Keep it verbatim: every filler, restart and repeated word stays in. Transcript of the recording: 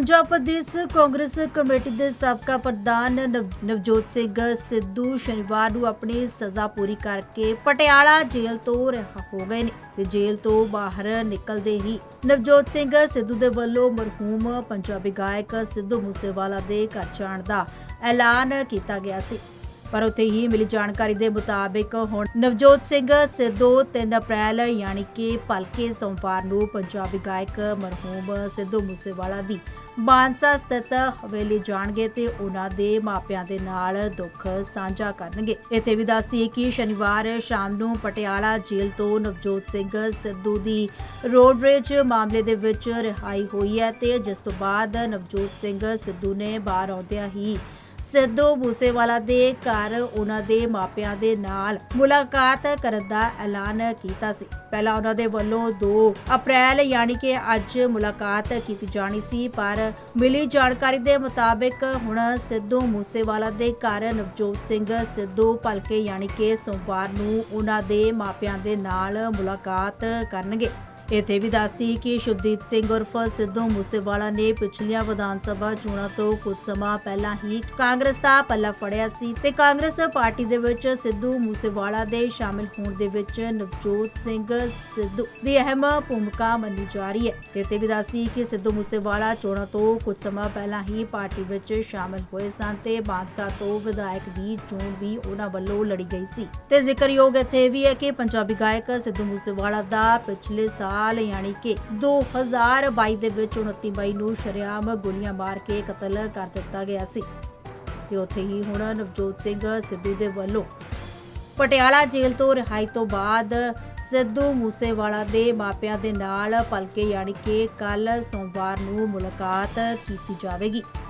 पंजाब प्रदेश Congress committee के साबका प्रधान नव नवजोत सिंह सिद्धू शनिवार नूं अपनी सज़ा पूरी करके पटियाला जेल तो रिहा हो गए ने। जेल तो बाहर निकलते ही नवजोत सिंह सिद्धू के वल्लों मरहूम पंजाबी गायक सिद्धू मूसेवाला के घर जाण दा ऐलान किया गया सी। पर उत्थे ही मिली जानकारी के मुताबिक हुण नवजोत सिंह सिद्धू तीन अप्रैल यानी कि भलके सोमवार नूं पंजाबी गायक मरहूम सिद्धू मूसेवाला दी मानसा स्थित हवेली जाणगे ते उन्हां दे मापियां दे नाल दुख साझा करनगे। इत्थे भी दस दईए कि शनिवार शाम नूं पटियाला जेल तो नवजोत सिंह सिद्धू दी रोड रेज मामले दे विच रिहाई होई है ते जिस तों बाद नवजोत सिंह सिद्धू ने बाहर आउंदियां ही सिद्धू मूसेवाला दे घर उन्हां दे मापियां दे नाल मुलाकात करन दा ऐलान कीता सी। पहला उन्हां दे वल्लों दो अप्रैल यानी कि अज मुलाकात कीती जानी सी, पर मिली जानकारी दे मुताबिक हुण सिद्धू मूसेवाला दे घर नवजोत सिंह सिद्धू भलके यानी कि सोमवार नूं उन्हां दे मापियां दे नाल मुलाकात करनगे। इत्थे भी दस दी कि शुभदीप सिंह उर्फ सिद्धू मूसेवाला ने पिछलियां विधान सभा चोणां तो कुछ समा पहला ही कांग्रेस दा पल्ला फड़िया सी ते कांग्रेस पार्टी दे विच सिद्धू मूसेवाला दे शामिल होण दे विच नवजोत सिंह सिद्धू दी अहम भूमिका मन्नी जा रही है। इत्थे भी दस दी कि सिद्धू मूसेवाला चोणां तो कुछ समा पहला ही पार्टी विच शामिल होए सन ते मानसा तो विधायक दी चोण भी उन्हां वल्लों लड़ी गई सी। ते जिक्रयोग इत्थे भी है कि पंजाबी गायक सिद्धू मूसेवाला दा पिछले साल यानी कि दो हज़ार बाई दे विच उनतीस मई नूं शरेआम गोलियां मार के कतल कर दिता गया सी। ते उत्थे ही हुण नवजोत सिंह सिद्धू दे वल्लों पटियाला जेल तो रिहाई तो बाद सिद्धू मूसेवाला दे मापियां दे नाल भलके यानी कि कल सोमवार नूं मुलाकात कीती जावेगी।